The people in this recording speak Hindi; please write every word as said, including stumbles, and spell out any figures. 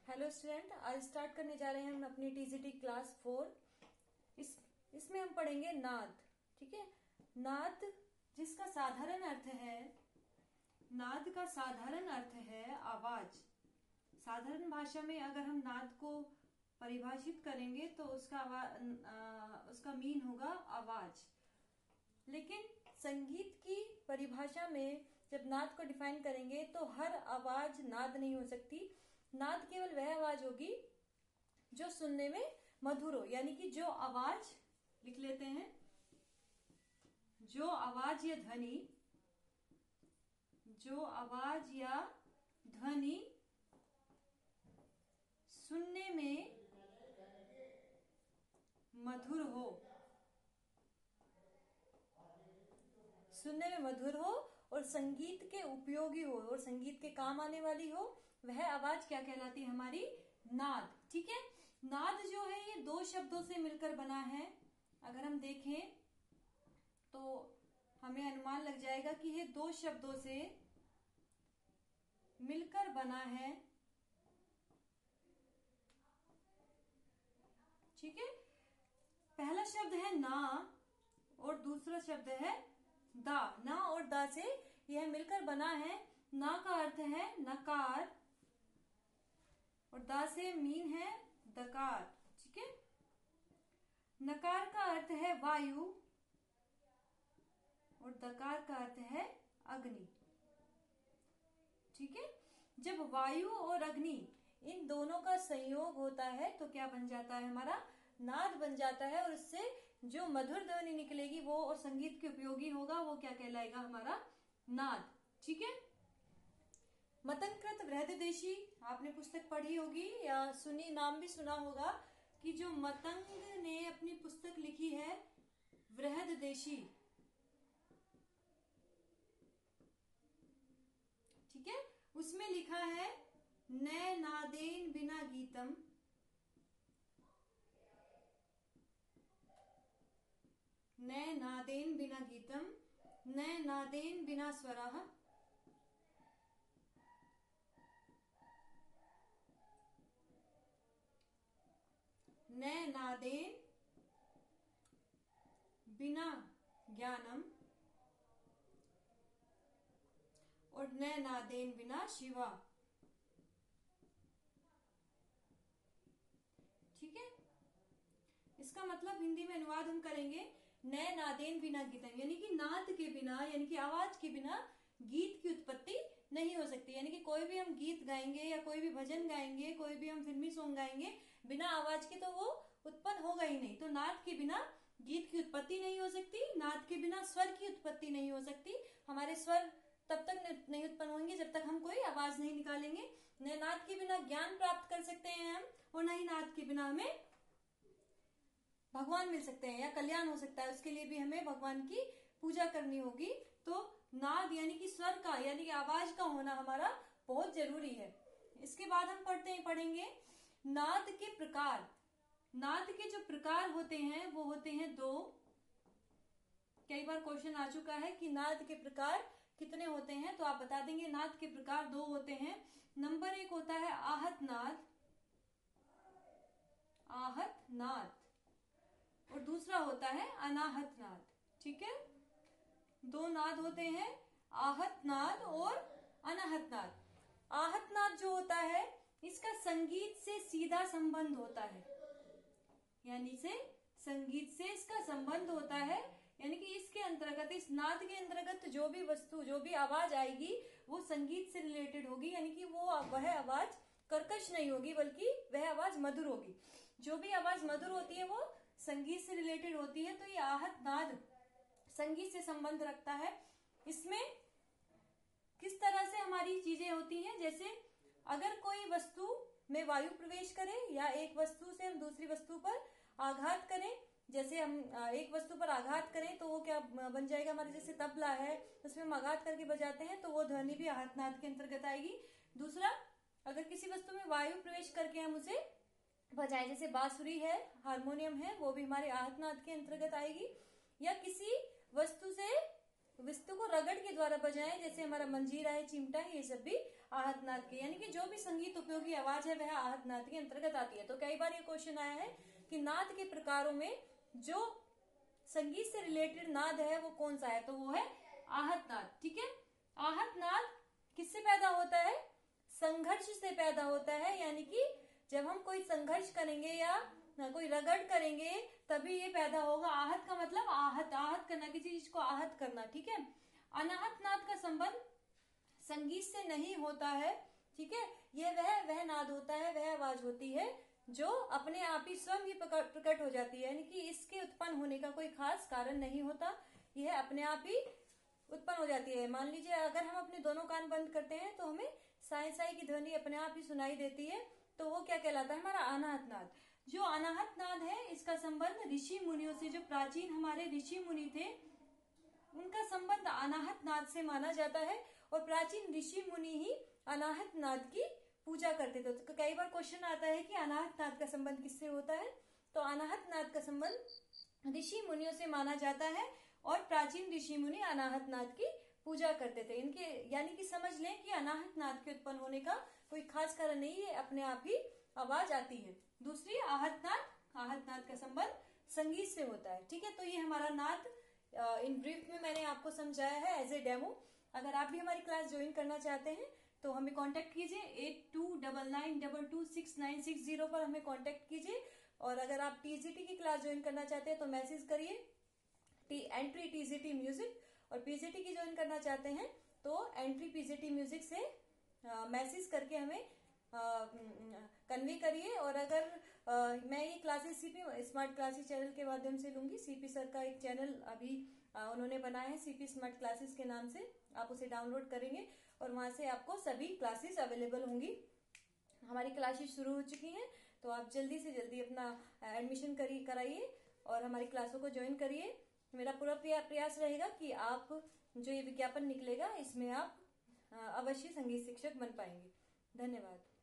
हेलो स्टूडेंट, आज स्टार्ट करने जा रहे हैं हम अपनी टीजीटी क्लास फोर। इस इसमें हम पढ़ेंगे नाद। ठीक है, नाद जिसका साधारण अर्थ है, नाद का साधारण अर्थ है आवाज। साधारण भाषा में अगर हम नाद को परिभाषित करेंगे तो उसका आवाज उसका मीन होगा आवाज। लेकिन संगीत की परिभाषा में जब नाद को डिफाइन करेंगे तो हर आवाज नाद नहीं हो सकती। नाद केवल वह आवाज होगी जो सुनने में मधुर हो, यानी कि जो आवाज, लिख लेते हैं, जो आवाज या ध्वनि जो आवाज या ध्वनि सुनने में मधुर हो, सुनने में मधुर हो और संगीत के उपयोगी हो और संगीत के काम आने वाली हो, वह आवाज क्या कहलाती है? हमारी नाद। ठीक है, नाद जो है ये दो शब्दों से मिलकर बना है। अगर हम देखें तो हमें अनुमान लग जाएगा कि ये दो शब्दों से मिलकर बना है। ठीक है, पहला शब्द है ना और दूसरा शब्द है दा। ना और दा से यह मिलकर बना है। ना का अर्थ है नकार और दा से मीन है दकार। ठीक है, नकार का अर्थ है वायु और दकार का अर्थ है अग्नि। ठीक है, जब वायु और अग्नि इन दोनों का संयोग होता है तो क्या बन जाता है? हमारा नाद बन जाता है और इससे जो मधुर ध्वनि निकलेगी वो और संगीत के उपयोगी होगा, वो क्या कहलाएगा? हमारा नाद। ठीक है, मतंकृत बृहददेशी आपने पुस्तक पढ़ी होगी या सुनी, नाम भी सुना होगा कि जो मतंग ने अपनी पुस्तक लिखी है बृहददेशी। ठीक है, उसमें लिखा है न नादेन बिना गीतम, न नादेन बिना गीतम, न नादेन बिना स्वरः, न नादेन बिना ज्ञानम और न नादेन बिना शिवा। ठीक है, इसका मतलब हिंदी में अनुवाद हम करेंगे न नादेन बिना गीतम, यानी कि नाद के बिना, यानी कि आवाज के बिना गीत की उत्पत्ति नहीं हो सकती। यानी कि कोई भी हम गीत गाएंगे या कोई भी भजन गाएंगे, कोई भी हम फिल्मी सॉन्ग गाएंगे, बिना आवाज के तो वो उत्पन्न होगा ही नहीं। तो नाद के बिना गीत की उत्पत्ति नहीं हो सकती, नाद के बिना स्वर की उत्पत्ति नहीं हो सकती। हमारे स्वर तब तक नहीं उत्पन्न होंगे जब तक हम कोई आवाज नहीं निकालेंगे। न नाद के बिना ज्ञान प्राप्त कर सकते हैं हम, और न ही नाद के बिना हमें भगवान मिल सकते हैं या कल्याण हो सकता है। उसके लिए भी हमें भगवान की पूजा करनी होगी। तो नाद यानी कि स्वर का, यानी कि आवाज का होना हमारा बहुत जरूरी है। इसके बाद हम पढ़ते हैं पढ़ेंगे नाद के प्रकार। नाद के जो प्रकार होते हैं वो होते हैं दो। कई बार क्वेश्चन आ चुका है कि नाद के प्रकार कितने होते हैं, तो आप बता देंगे नाद के प्रकार दो होते हैं। नंबर एक होता है आहत नाद, आहत नाद, और दूसरा होता है अनाहत नाद। ठीक है, दो नाद होते हैं, आहत नाद और अनाहत नाद। आहत नाद जो होता है इसका संगीत से सीधा संबंध होता है, यानी से संगीत से इसका संबंध होता है। यानी कि इसके अंतर्गत, इस नाद के अंतर्गत जो भी वस्तु, जो भी आवाज आएगी वो संगीत से रिलेटेड होगी। यानी कि वो वह आवाज कर्कश नहीं होगी बल्कि वह आवाज मधुर होगी। जो भी आवाज मधुर होती है वो संगीत से रिलेटेड होती है। तो ये आहत नाद संगीत से संबंध रखता है। इसमें किस तरह से हमारी चीजें होती हैं, जैसे अगर कोई वस्तु में वायु प्रवेश करे या एक वस्तु से हम दूसरी वस्तु पर आघात करें, जैसे हम एक वस्तु पर आघात करें तो वो क्या बन जाएगा? हमारे जैसे तबला है उसमें हम आघात करके बजाते हैं तो वो ध्वनि भी आहत नाद के अंतर्गत आएगी। दूसरा, अगर किसी वस्तु में वायु प्रवेश करके हम उसे बजाएं, जैसे बांसुरी है, हारमोनियम है, वो भी हमारे आहत नाद के अंतर्गत आएगी। या किसी वस्तु से वस्तु को रगड़ के द्वारा बजाएं, जैसे हमारा मंजीरा है, चिमटा है, ये सब भी आहत नाद के, यानी कि जो भी संगीत उपयोगी आवाज है वह आहत नाद के अंतर्गत आती है। तो कई बार ये क्वेश्चन आया है कि नाद के प्रकारों में जो संगीत से रिलेटेड नाद है वो कौन सा है, तो वो है आहत नाद। ठीक है, आहत नाद किससे पैदा होता है, संघर्ष से पैदा होता है, यानी कि जब हम कोई संघर्ष करेंगे या कोई रगड़ करेंगे तभी ये पैदा होगा। आहत का मतलब आहत, आहत करना, किसी चीज को आहत करना। ठीक है, अनाहत नाद का संबंध संगीत से नहीं होता है। ठीक है, ये वह वह नाद होता है, वह आवाज होती है जो अपने आप ही स्वयं ही प्रकट हो जाती है, यानी कि इसके उत्पन्न होने का कोई खास कारण नहीं होता, यह अपने आप ही उत्पन्न हो जाती है। मान लीजिए अगर हम अपने दोनों कान बंद करते हैं तो हमें साई साई की ध्वनि अपने आप ही सुनाई देती है, तो वो क्या कहलाता है, हमारा अनाहत नाद। जो अनाहत नाद है इसका संबंध ऋषि मुनियों से, जो प्राचीन हमारे ऋषि मुनि थे उनका संबंध अनाहत नाद से माना जाता है, और प्राचीन ऋषि मुनि ही अनाहत नाद की पूजा करते थे। तो कई बार क्वेश्चन आता है कि अनाहत नाद का संबंध किससे होता है, तो अनाहत नाद का संबंध ऋषि मुनियों से माना जाता है, और प्राचीन ऋषि मुनि अनाहत नाद की पूजा करते थे। इनके यानी कि समझ लें कि अनाहत नाद के उत्पन्न होने का कोई खास कारण नहीं है, अपने आप ही आवाज आती है। दूसरी आहत नाद, आहत नाद का संबंध संगीत से होता है। ठीक है, तो ये हमारा नाद इन ब्रीफ में मैंने आपको समझाया है एज ए डेमो। अगर आप भी हमारी क्लास ज्वाइन करना चाहते हैं तो हमें कांटेक्ट कीजिए, eight two double nine double two six nine six zero पर हमें कांटेक्ट कीजिए। और अगर आप टीजीटी की क्लास ज्वाइन करना चाहते हैं तो मैसेज करिए टी एंट्री टीजीटी म्यूजिक, और पीजीटी की ज्वाइन करना चाहते हैं तो एंट्री पीजीटी म्यूजिक से मैसेज करके हमें कन्वे करिए। और अगर आ, मैं ये classes CP smart classes channel के माध्यम से लूंगी, सीपी सर का एक चैनल अभी आ, उन्होंने बनाया है सीपी स्मार्ट क्लासेस के नाम से, आप उसे डाउनलोड करेंगे और वहां से आपको सभी क्लासेस अवेलेबल होंगी। हमारी क्लासेस शुरू हो चुकी हैं, तो आप जल्दी से जल्दी अपना एडमिशन करिए कराइए और हमारी क्लासों को ज्वाइन करिए। मेरा पूरा प्रयास रहेगा कि आप जो ये विज्ञापन निकलेगा इसमें आप अवश्य संगीत शिक्षक बन पाएंगे। धन्यवाद।